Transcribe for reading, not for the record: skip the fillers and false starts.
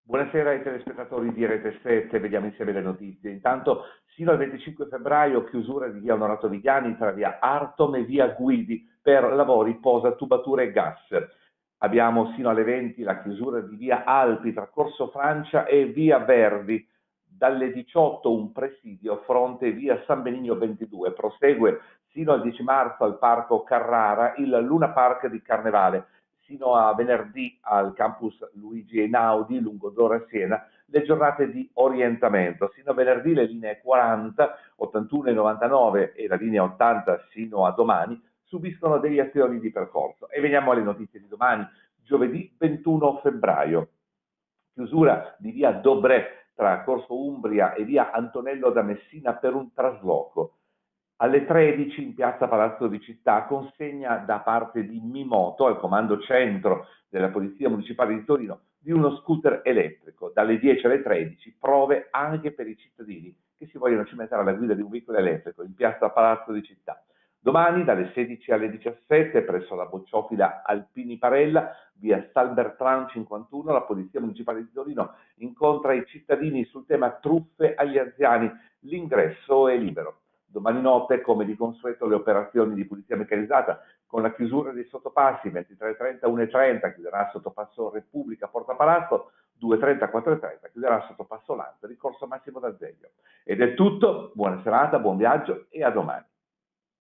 Buonasera ai telespettatori di Rete 7, vediamo insieme le notizie. Intanto, sino al 25 febbraio, chiusura di via Onorato Viviani tra via Artom e via Guidi per lavori posa, tubature e gas. Abbiamo sino alle 20 la chiusura di via Alpi tra Corso Francia e via Verdi. Dalle 18 un presidio fronte via San Benigno 22. Prosegue sino al 10 marzo al Parco Carrara il Luna Park di Carnevale. Sino a venerdì al campus Luigi Einaudi, lungo Dora Siena, le giornate di orientamento. Sino a venerdì le linee 40, 81 e 99 e la linea 80 sino a domani subiscono deviazioni di percorso. E veniamo alle notizie di domani, giovedì 21 febbraio. Chiusura di via Dobrè tra Corso Umbria e via Antonello da Messina per un trasloco. Alle 13 in piazza Palazzo di Città consegna da parte di Mimoto al comando centro della Polizia Municipale di Torino di uno scooter elettrico. Dalle 10 alle 13 prove anche per i cittadini che si vogliono cimentare alla guida di un veicolo elettrico in piazza Palazzo di Città. Domani dalle 16 alle 17 presso la bocciofila Alpini Parella, via Salbertran 51, la Polizia Municipale di Torino incontra i cittadini sul tema truffe agli anziani. L'ingresso è libero. Domani notte, come di consueto, le operazioni di pulizia meccanizzata con la chiusura dei sottopassi 23.30, 1.30, chiuderà sottopasso Repubblica Porta Palazzo, 2.30, 4.30, chiuderà sottopasso Lanza, ricorso Massimo d'Azeglio. Ed è tutto, buona serata, buon viaggio e a domani.